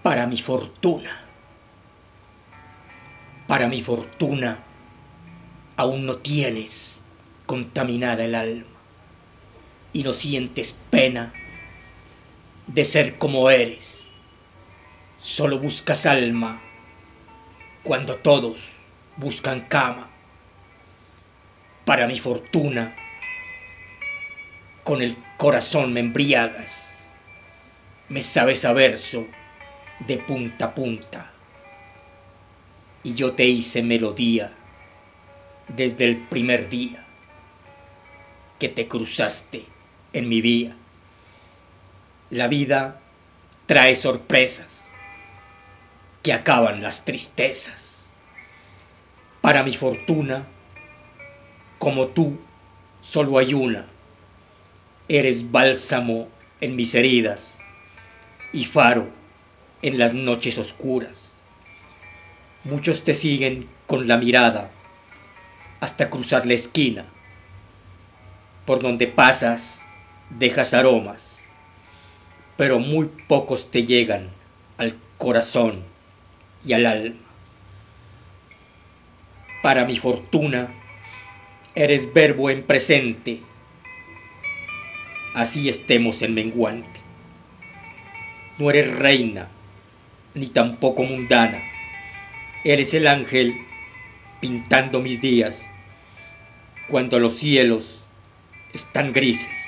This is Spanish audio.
Para mi fortuna, para mi fortuna, aún no tienes contaminada el alma y no sientes pena de ser como eres. Solo buscas alma cuando todos buscan cama. Para mi fortuna, con el corazón me embriagas, me sabes a verso de punta a punta, y yo te hice melodía desde el primer día que te cruzaste en mi vía. La vida trae sorpresas que acaban las tristezas. Para mi fortuna, como tú, solo hay una. Eres bálsamo en mis heridas y faro en las noches oscuras. Muchos te siguen con la mirada hasta cruzar la esquina. Por donde pasas dejas aromas, pero muy pocos te llegan al corazón y al alma. Para mi fortuna, eres verbo en presente, así estemos en menguante. No eres reina, ni tampoco mundana. Eres el ángel pintando mis días, cuando los cielos están grises.